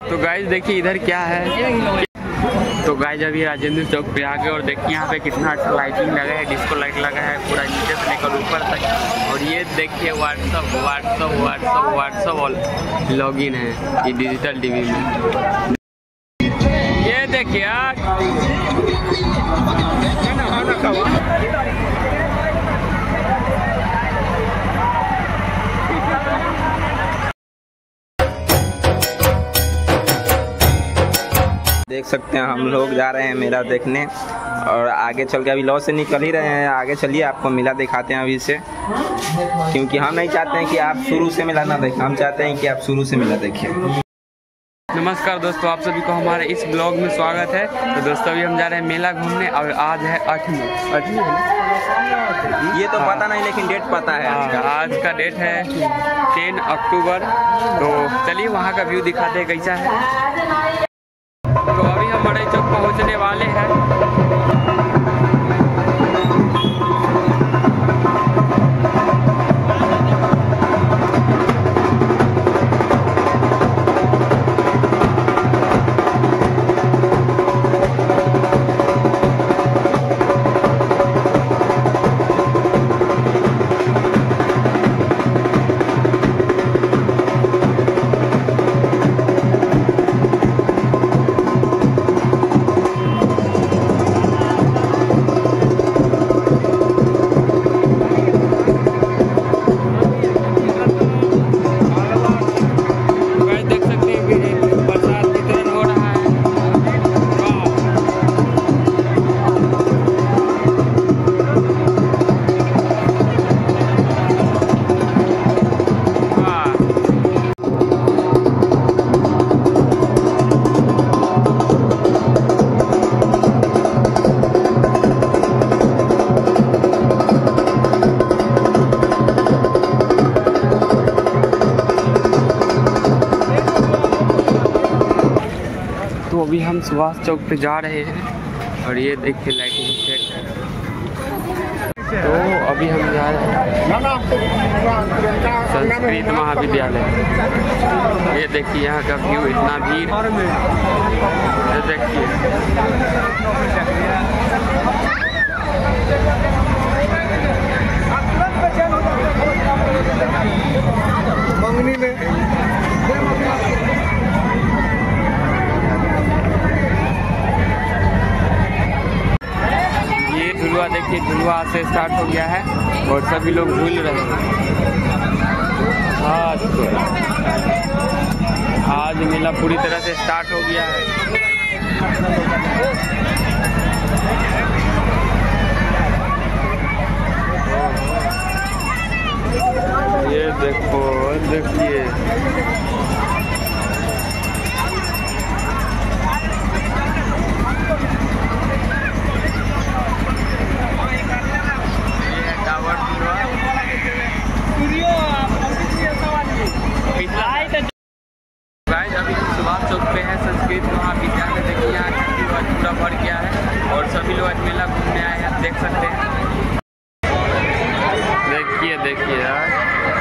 तो गाइस देखिए इधर क्या है। तो गाइस अभी राजेंद्र चौक पे आ गए और देखिए यहाँ पे कितना अच्छा लाइटिंग लगा है, डिस्को लाइट लगा है पूरा नीचे से लेकर ऊपर तक। और ये देखिए व्हाट्सअप लॉगिन है ये डिजिटल टीवी में। ये देखिए यार देख सकते हैं हम लोग जा रहे हैं मेला देखने और आगे चल के अभी लॉ से निकल ही रहे हैं। आगे चलिए आपको मेला दिखाते हैं अभी से, क्योंकि हम नहीं चाहते हैं कि आप शुरू से मेला ना देखें, हम चाहते हैं कि आप शुरू से मेला देखें। नमस्कार दोस्तों, आप सभी को हमारे इस ब्लॉग में स्वागत है। तो दोस्तों अभी हम जा रहे हैं मेला घूमने और आज है 8वीं ये तो पता नहीं लेकिन डेट पता है आज का डेट है 10 अक्टूबर। तो चलिए वहाँ का व्यू दिखाते हैं कैसा है। तो अभी हम बड़े चौक पहुँचने वाले हैं। तो अभी हम सुभाष चौक पे जा रहे हैं और ये देखिए लाइटिंग सेट है। तो अभी हम जा रहे हैं संस्कृत महाविद्यालय। ये देखिए यहाँ का व्यू, इतना भीड़, ये देखिए। मंगनी में झुलुआ देखिए, झुलुआ से स्टार्ट हो गया है और सभी लोग झूल रहे हैं। आज मेला पूरी तरह से स्टार्ट हो गया है। ये देखो, देखिए अभी हम सुभाष चौक पे हैं, संस्कृत महाविद्यालय। देखिए यहाँ पूरा भर गया है और सभी लोग आज मेला घूमने आए हैं, देख सकते हैं। देखिए देखिए यार,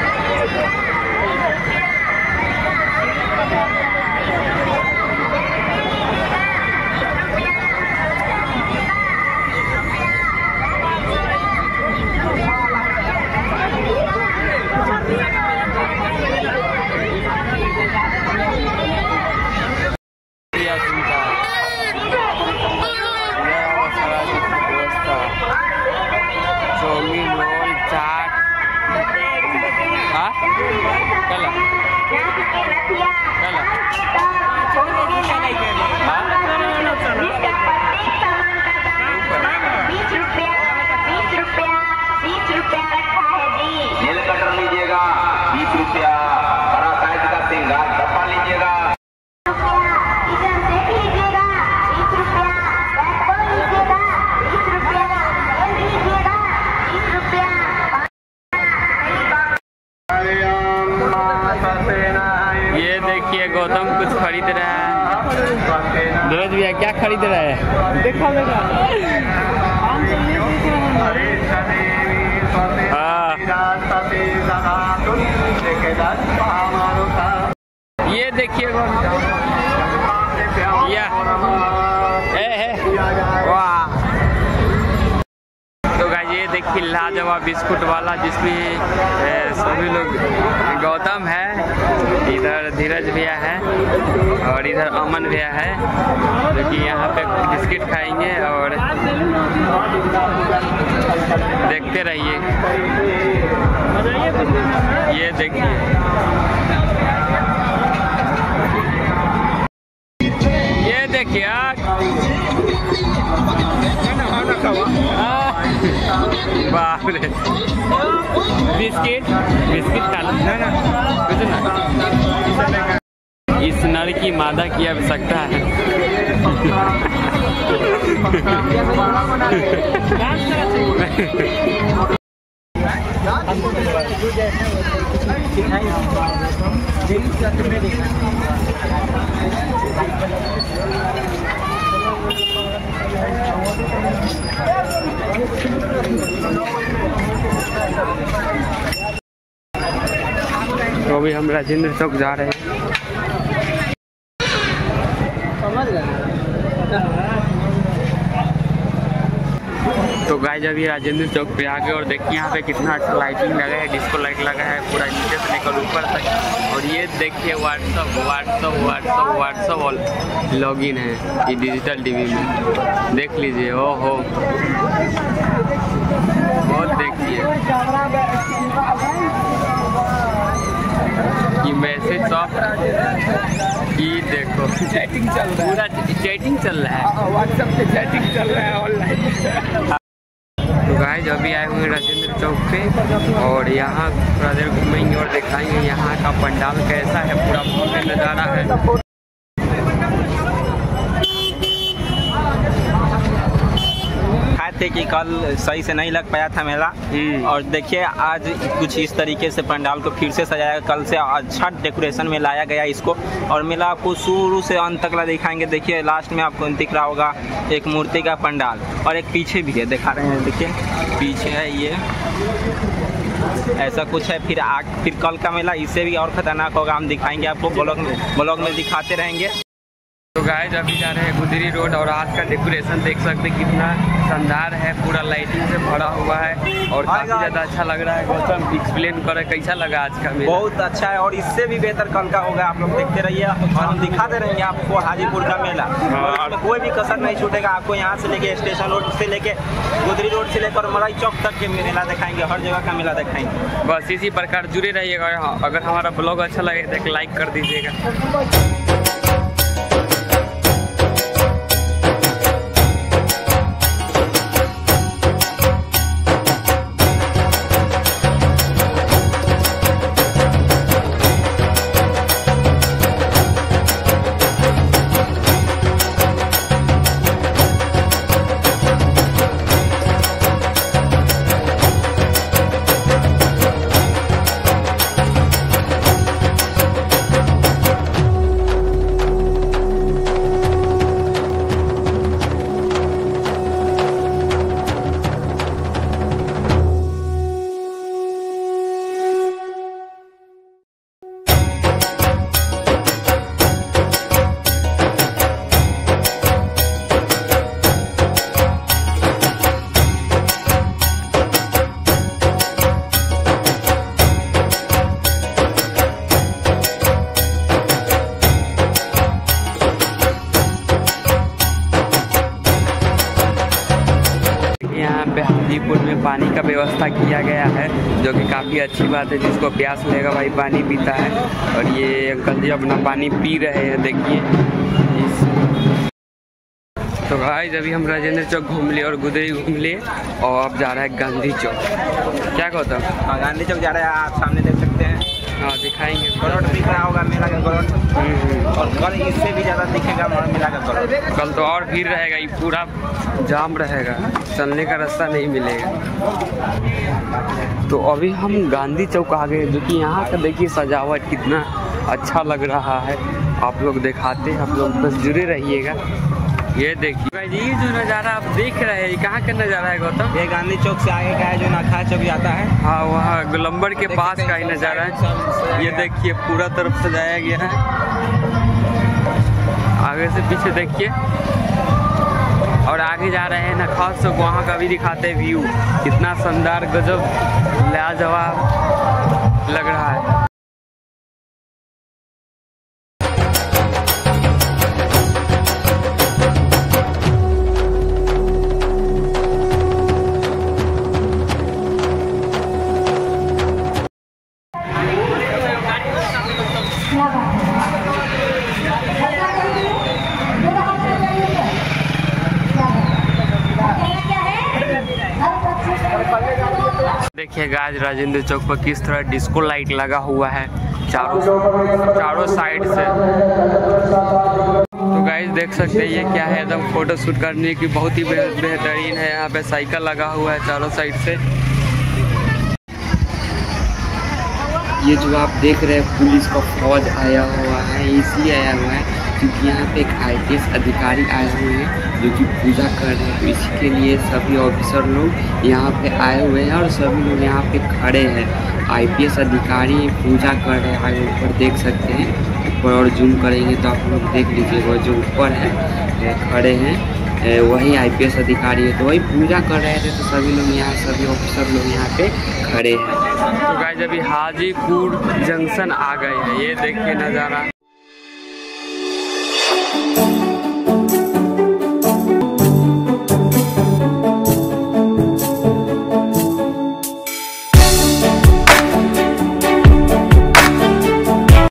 गौतम कुछ खरीद रहा है। धीरज भैया क्या खरीद रहा है? देखा ये देखिए वाह। तो गाइस ये देखिए लाजवाब बिस्कुट वाला, जिसमें सभी लोग, गौतम है, इधर धीरज भैया है और इधर अमन भैया है, जो कि यहाँ पे बिस्किट खाएंगे और देखते रहिए। ये देखिए, ये देखिए बाप रे, बिस्किट खा लो ना। इस नर की मादा की आवश्यकता है। तो अभी हम राजेंद्र चौक जा रहे हैं। तो गाइस अभी राजेंद्र चौक पे आ गए और देखिए यहाँ पे कितना अच्छा लाइटिंग लगा है, डिस्को लाइट लगा है पूरा नीचे से लेकर ऊपर तक। और ये देखिए व्हाट्सअप लॉगिन है ये डिजिटल टीवी में, देख लीजिए। ओहो बहुत देखिए कि मैसेज सब ये देखो चैटिंग चल रहा है, पूरा चैटिंग चल रहा है, व्हाट्सएप पे चैटिंग चल रहा है ऑनलाइन। तो गाइस अभी आए हुए राजेंद्र चौक पे और यहाँ थोड़ा देर घूमेंगे और दिखाएंगे यहाँ का पंडाल कैसा है, पूरा भव्य नज़ारा है। थे कि कल सही से नहीं लग पाया था मेला, और देखिए आज कुछ इस तरीके से पंडाल को फिर से सजाया, कल से अच्छा डेकोरेशन में लाया गया इसको। और मेला आपको शुरू से अंत तक दिखाएंगे। देखिए लास्ट में आपको दिख रहा होगा एक मूर्ति का पंडाल, और एक पीछे भी है, दिखा रहे हैं, देखिए पीछे है ये, ऐसा कुछ है। फिर कल का मेला इससे भी और खतरनाक होगा, हम दिखाएंगे आपको, ब्लॉग में दिखाते रहेंगे। तो गाइस अभी जा रहे हैं गुदरी रोड और आज का डेकोरेशन देख सकते हैं कितना शानदार है, पूरा लाइटिंग से भरा हुआ है और काफी ज़्यादा अच्छा लग रहा है। गौतम एक्सप्लेन करे कैसा लगा आज का मेला? बहुत अच्छा है और इससे भी बेहतर कल का होगा, आप लोग देखते रहिए और हम दिखाते रहेंगे आपको हाजीपुर का मेला। और कोई भी कसर नहीं छूटेगा, आपको यहाँ से लेके स्टेशन रोड से लेके गुदरी रोड से लेकर मरई चौक तक के मेला दिखाएंगे, हर जगह का मेला दिखाएंगे। बस इसी प्रकार जुड़े रहिएगा। अगर हमारा ब्लॉग अच्छा लगे तो एक लाइक कर दीजिएगा। हाजीपुर में पानी का व्यवस्था किया गया है, जो कि काफ़ी अच्छी बात है। जिसको प्यास लेगा भाई पानी पीता है। और ये अंकल जी अपना पानी पी रहे हैं, देखिए। तो गाइस अभी हम राजेंद्र चौक घूम लिए और गुदरी घूम लिए और अब जा रहा है गांधी चौक। क्या कहता हूँ? गांधी चौक जा रहे हैं, आप सामने देख सकते हैं। हाँ दिखाएंगे, गरोट दिख रहा होगा मेला का गरोट, और कल इससे भी ज़्यादा दिखेगा मेला का गरोट। कल तो और भीड़ रहेगा, ये पूरा जाम रहेगा, चलने का रास्ता नहीं मिलेगा। तो अभी हम गांधी चौक आ गए, जो कि यहाँ का देखिए सजावट कितना अच्छा लग रहा है। आप लोग दिखाते हैं, आप लोग बस जुड़े रहिएगा। ये देखिए भाई, ये जो नज़ारा आप देख रहे हैं, कहाँ का नज़ारा है गौतम? ये गांधी चौक से आगे का है, जो नाखा चौक जाता है। हाँ, वहाँ गोलंबर के पास का ही नज़ारा है। ये देखिए पूरा तरफ सजाया गया है। आगे से पीछे देखिए। और आगे जा रहे हैं ना, खास तो वहाँ का भी दिखाते हैं व्यू, कितना शानदार गजब लाजवाब लग रहा है। देखिएगा आज राजेंद्र चौक पर किस तरह डिस्को लाइट लगा हुआ है चारों साइड से। तो गाइस देख सकते हैं ये क्या है, एकदम फोटो शूट करने की बहुत ही बेहतरीन है। यहाँ पे साइकिल लगा हुआ है चारों साइड से। ये जो आप देख रहे हैं पुलिस का फौज आया हुआ है, इसलिए आया हुआ है क्योंकि यहाँ पे एक IPS अधिकारी आए हुए हैं जो कि पूजा कर रहे हैं। तो इसी के लिए सभी ऑफिसर लोग यहाँ पे आए हुए हैं और सभी लोग यहाँ पे खड़े हैं। IPS अधिकारी पूजा कर रहे हैं, आगे ऊपर देख सकते हैं। ऊपर और जूम करेंगे तो आप लोग देख लीजिएगा, जो ऊपर है खड़े हैं वही IPS अधिकारी है। तो वही पूजा कर रहे थे, तो सभी लोग यहाँ, सभी ऑफिसर लोग यहाँ पे खड़े हैं। तो गाइस अभी हाजीपुर जंक्शन आ गए हैं, ये देखिए नज़ारा।